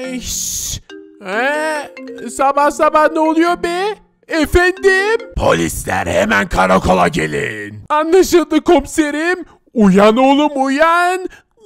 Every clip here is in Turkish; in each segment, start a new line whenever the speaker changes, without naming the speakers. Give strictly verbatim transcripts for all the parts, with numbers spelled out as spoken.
Ay, şş. Ee, sabah sabah ne oluyor be? Efendim? Polisler hemen karakola gelin. Anlaşıldı komiserim. Uyan oğlum uyan.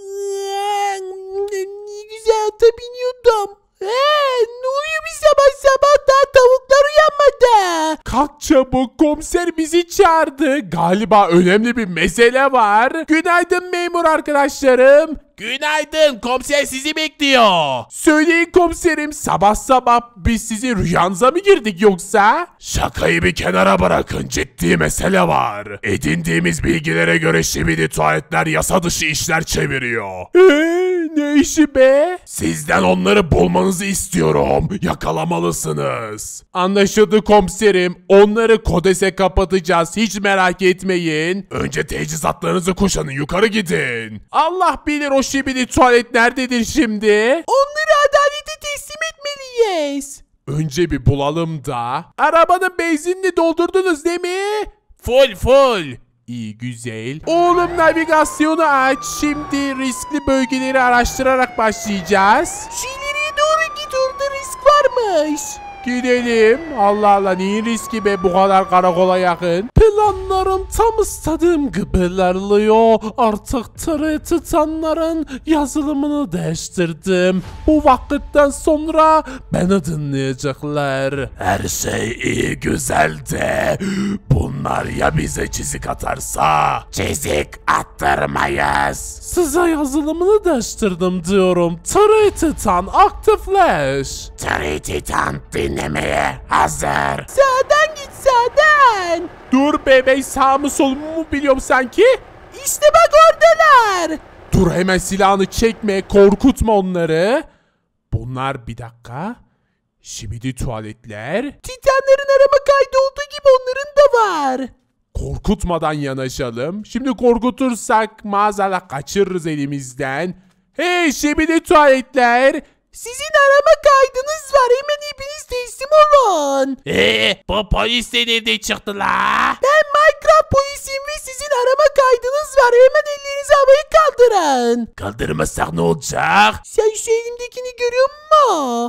Ne güzel ata biniyordum. Ee, ne oluyor bir sabah sabah daha tavuklar uyanmadı.
Kalk çabuk, komiser bizi çağırdı. Galiba önemli bir mesele var. Günaydın memur arkadaşlarım. Günaydın, komiser sizi bekliyor. Söyleyin komiserim, sabah sabah biz sizin rüyanıza mı girdik yoksa? Şakayı bir kenara bırakın, ciddi mesele var. Edindiğimiz bilgilere göre şimdi tuvaletler yasa dışı işler çeviriyor. Eee ne işi be? Sizden onları bulmanızı istiyorum. Yakalamalısınız. Anlaşıldı komiserim. Onları kodese kapatacağız. Hiç merak etmeyin. Önce teçhizatlarınızı kuşanın. Yukarı gidin. Allah bilir o şibidi tuvalet nerededir şimdi?
Onları adalete teslim etmeliyiz.
Önce bir bulalım da. Arabanın benzinini doldurdunuz değil mi? Full full. İyi güzel. Oğlum navigasyonu aç. Şimdi riskli bölgeleri araştırarak başlayacağız.
Şu ileriye doğru git, orada risk varmış.
Gidelim. Allah Allah, neyin riski be bu kadar karakola yakın? Planlarım tam istediğim gibi ilerliyor. Artık tırı tutanların yazılımını değiştirdim. Bu vakitten sonra beni dinleyecekler. Her şey iyi güzel de bunlar ya bize çizik atarsa? Çizik attırmayız. Size yazılımını değiştirdim diyorum. Tırı tutan aktifleş. Tırı tutan dinlemeye hazır.
Sağdan git, sağdan.
Dur bebey, sağ mı sol mu biliyorum sanki.
İşte bak oradalar.
Dur hemen silahını çekme, korkutma onları. Bunlar bir dakika. Şibidi tuvaletler.
Titanların arama kaydı olduğu gibi onların da var.
Korkutmadan yanaşalım. Şimdi korkutursak maazallah kaçırırız elimizden. Hey şibidi tuvaletler.
Sizin arama kaydınız var. Hemen hepiniz teslim olun.
Eee bu polis de nereden çıktı la?
Ben Minecraft polisiyim ve sizin arama kaydınız var. Hemen ellerinizi havaya kaldırın.
Kaldırmazsak ne olacak?
Sen şu elimdekini görüyor musun?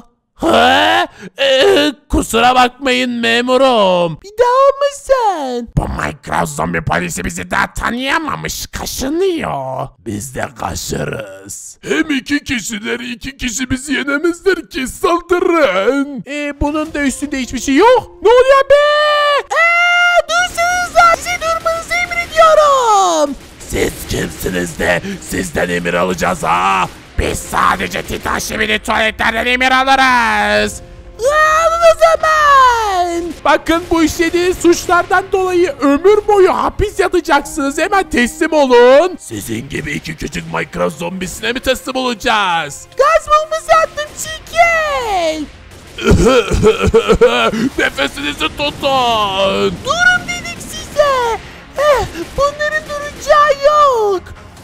Ha? Ee, kusura bakmayın memurum.
Bir daha olmasın.
Bu Minecraft zombi polisi bizi daha tanıyamamış, kaşınıyor. Biz de kaşırız. Hem iki kişiler, iki kişi bizi yenemezler ki, saldırın. Ee, bunun da üstünde hiçbir şey yok. Ne oluyor be?
Eee dursanız da size durmanızı emrediyorum.
Siz kimsiniz de sizden emir alacağız ha? Biz sadece Titan Şibidi tuvaletlerden emir alırız.
Alın o zaman.
Bakın bu işlediğiniz suçlardan dolayı ömür boyu hapis yatacaksınız. Hemen teslim olun. Sizin gibi iki küçük Minecraft zombisine mi teslim olacağız?
Gaz bombası attım, çekil.
Nefesinizi tutun.
Durun dedik size. Eh, bunların duracağı yok.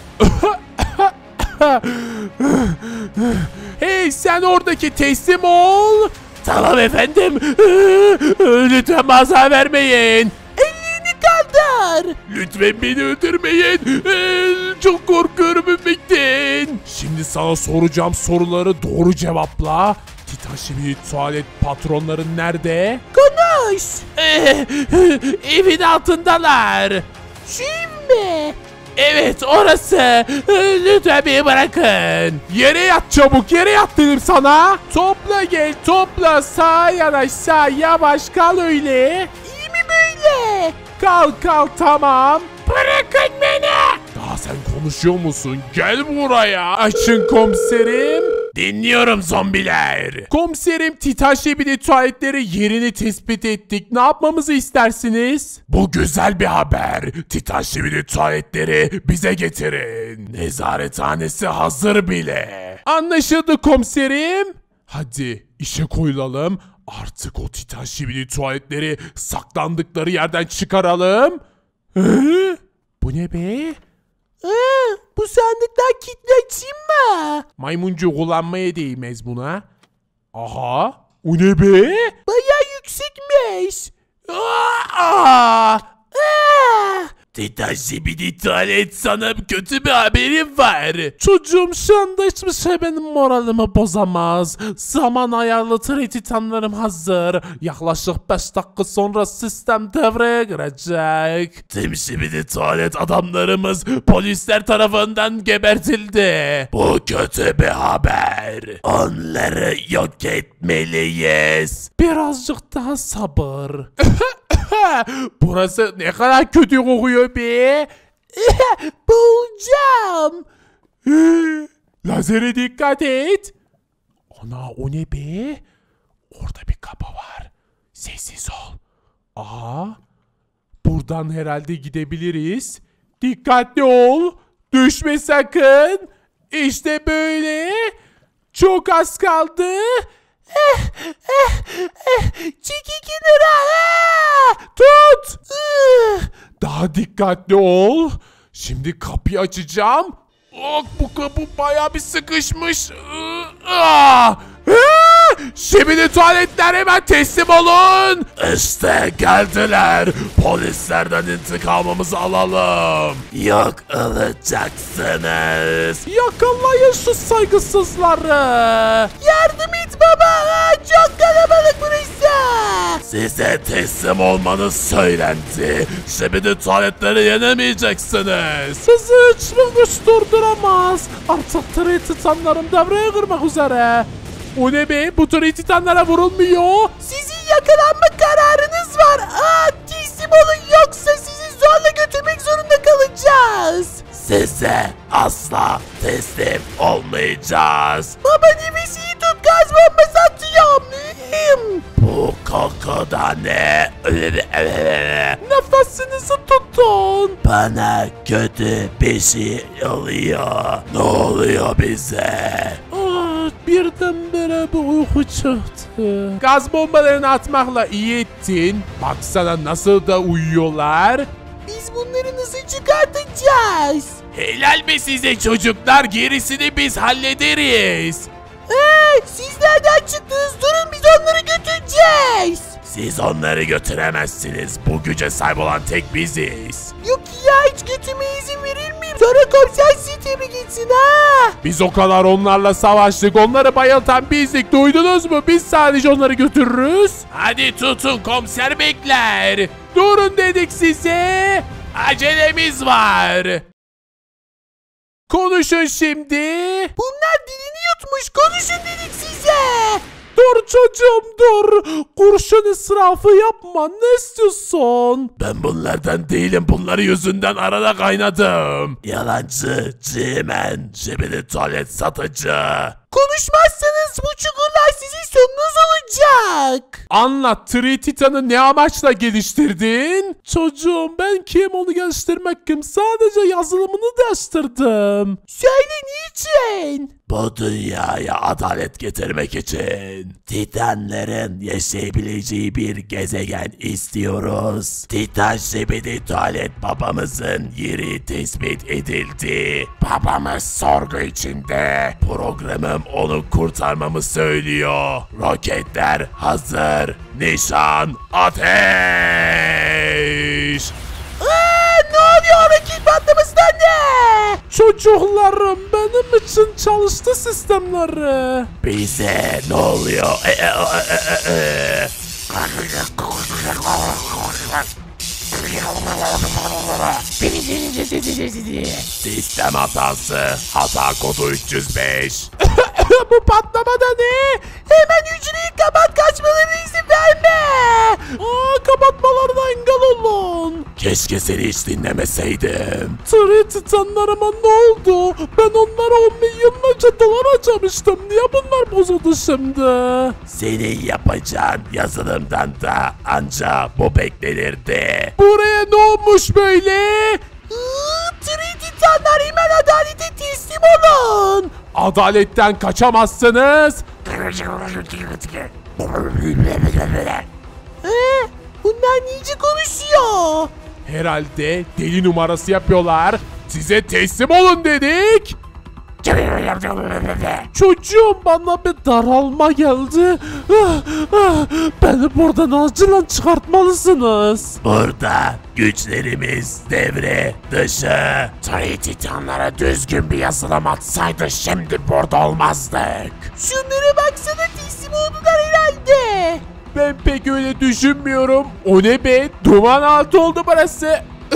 Hey sen oradaki teslim ol. Tamam efendim. Lütfen maza vermeyin.
Ellerini kaldır.
Lütfen beni öldürmeyin. Çok korkuyorum Ümmettin. Şimdi sana soracağım soruları doğru cevapla. Titan Şibidi tuvalet patronların nerede?
Konuş.
Evin altındalar.
Şu ev mi?
Evet orası. Lütfen beni bırakın. Yere yat çabuk, yere yat dedim sana. Topla gel, topla. Sağa yanaş, sağ yavaş kal öyle.
İyi mi böyle?
Kal kal tamam. Bırakın beni. Daha sen konuşuyor musun? Gel buraya. Açın komiserim. Dinliyorum zombiler. Komiserim Titan Şibidi tuvaletleri yerini tespit ettik. Ne yapmamızı istersiniz? Bu güzel bir haber. Titan Şibidi tuvaletleri bize getirin. Nezarethanesi hazır bile. Anlaşıldı komiserim. Hadi işe koyulalım. Artık o Titan Şibidi tuvaletleri saklandıkları yerden çıkaralım. Hı? Bu ne be?
Ee, bu sandıklar kilitli açayım mı?
Maymuncu kullanmaya değmez buna. Aha. O ne be?
Bayağı yüksekmiş.
Aa!
Aa,
Titan Şibidi Tuvalet, sana kötü bir haberim var. Çocuğum, şu anda hiçbir şey benim moralimi bozamaz. Zaman ayarlı Titanlarım hazır. Yaklaşık beş dakika sonra sistem devreye girecek. Tüm Şibidi Tuvalet adamlarımız polisler tarafından gebertildi. Bu kötü bir haber. Onları yok etmeliyiz. Birazcık daha sabır. Burası ne kadar kötü kokuyor be.
Bulacağım.
Lazere dikkat et. Ana, o ne be? Orada bir kapı var. Sessiz ol. Aha. Buradan herhalde gidebiliriz. Dikkatli ol. Düşme sakın. İşte böyle. Çok az kaldı.
Eh, eh, eh. Çekil kenara. Ah!
Tut.
Ih.
Daha dikkatli ol. Şimdi kapıyı açacağım. Oh, bu kapı bayağı bir sıkışmış. Ah! Ah! Şimdi tuvaletler, hemen teslim olun. İşte geldiler. Polislerden intikamımızı alalım. Yok olacaksınız. Yakalayın şu saygısızları.
Yardım et baba. Ah, çok kalabalık burası.
Size teslim olmanız söylendi. Şimdi tuvaletleri yenemeyeceksiniz. Sizi hiçbir güç durduramaz. Artık Titanlarım devreye girmek üzere. O ne be? Bu Titanlara vurulmuyor.
Sizin yakalanma kararınız var. Aa, teslim olun, yoksa sizi zorla götürmek zorunda kalacağız.
Size asla teslim olmayacağız.
Baba, nefesini tut, gaz bombası atıyorum. Hmm.
Bu koku da ne? Nefesinizi tutun. Bana kötü bir şey oluyor. Ne oluyor bize? Birdenbire bir uyku çıktı. Gaz bombalarını atmakla iyi ettin. Baksana nasıl da uyuyorlar.
Biz bunları nasıl çıkartacağız?
Helal be size çocuklar, gerisini biz hallederiz.
Ee, siz nereden çıktınız? Durun, biz onları götüreceğiz.
Siz onları götüremezsiniz. Bu güce sahip olan tek biziz.
Yok ya, hiç götürmeye izin verir miyim? Sonra komiser sizi tebrik etsin ha.
Biz o kadar onlarla savaştık. Onları bayıltan bizdik. Duydunuz mu? Biz sadece onları götürürüz. Hadi tutun, komiser bekler. Durun dedik size. Acelemiz var. Konuşun şimdi.
Bunlar dilini yutmuş, konuşun dedik size.
Dur çocuğum dur. Kurşun israfı yapma. Ne istiyorsun? Ben bunlardan değilim. Bunları yüzünden arada kaynadım. Yalancı, cimen, cebini tuvalet satıcı.
Konuşmazsanız bu çukurlar sizin sonunuz olacak.
Anlat, Titan'ı ne amaçla geliştirdin? Çocuğum, ben kim, onu geliştirmek kim? Sadece yazılımını değiştirdim.
Söyle, niçin?
Bu dünyaya adalet getirmek için. Titanların yaşayabileceği bir gezegen istiyoruz. Titan Şibidi Tuvalet babamızın yeri tespit edildi. Babamız sorgu içinde. Programım onu kurtarmamı söylüyor. Roketler hazır. Nişan ateş.
Aa, ne oluyor, roket patlamasından ne?
Çocuklarım, benim için çalıştı sistemleri. Bize ne oluyor? E, e, e, e, e. Sistem hatası. Hata kodu üç yüz beş. Bu patlamada ne?
Hemen hücreyi kapat, kaçmalarına izin verme.
Aa, kapatmalarına engel olun. Keşke seni hiç dinlemeseydim. Titanlarıma ne oldu? Ben onlara on milyonlarca dolar harcamıştım. Niye bunlar bozuldu şimdi? Senin yapacağın yazılımdan da anca bu beklenirdi. Buraya ne olmuş böyle?
Titanlar, hemen adalete teslim olun.
Adaletten kaçamazsınız.
Ee, bunlar nice konuşuyor?
Herhalde deli numarası yapıyorlar. Size teslim olun dedik. Çocuğum bana bir daralma geldi. Ah, ah, beni buradan acilen çıkartmalısınız.
Burada güçlerimiz devre dışı. Tree Titanlara düzgün bir yazılım atsaydı şimdi burada olmazdık.
Şunlara baksana, teslim oldular herhalde.
Ben pek öyle düşünmüyorum. O ne be? Duman altı oldu burası.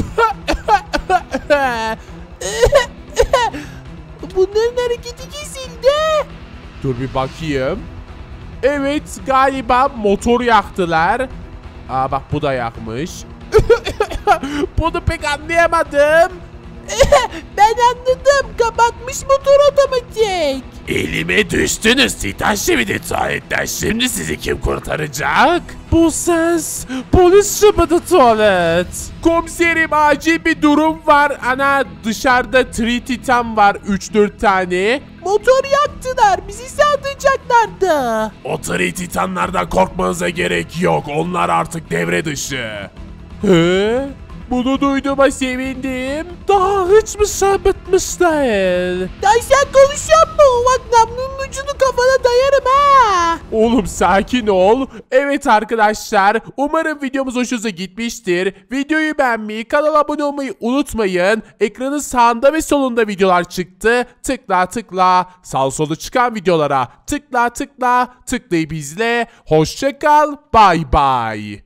Bunların hareketi kesildi.
Dur bir bakayım. Evet galiba motor yaktılar. Aa bak bu da yakmış. Bunu pek anlayamadım.
Ben anladım. Kapatmış motor otomatik.
Elime düştünüz Titan şimdi tuvaletten. Şimdi sizi kim kurtaracak?
Bu ses polis şubada tuvalet. Komiserim acil bir durum var. Ana dışarıda Tree Titan var üç dört tane.
Motor yaktılar. Bizi saldıracaklardı.
O Tree Titanlardan korkmanıza gerek yok. Onlar artık devre dışı.
He? Bunu duyduğuma sevindim. Daha hiçbir şey bitmiş değil.
Day sen konuşuyor mu? Bak namlunun ucunu kafana dayarım ha.
Oğlum sakin ol. Evet arkadaşlar, umarım videomuz hoşunuza gitmiştir. Videoyu beğenmeyi, kanala abone olmayı unutmayın. Ekranın sağında ve solunda videolar çıktı. Tıkla tıkla. Sağ solu çıkan videolara tıkla tıkla. Tıklayıp izle. Hoşça kal. Bay bay.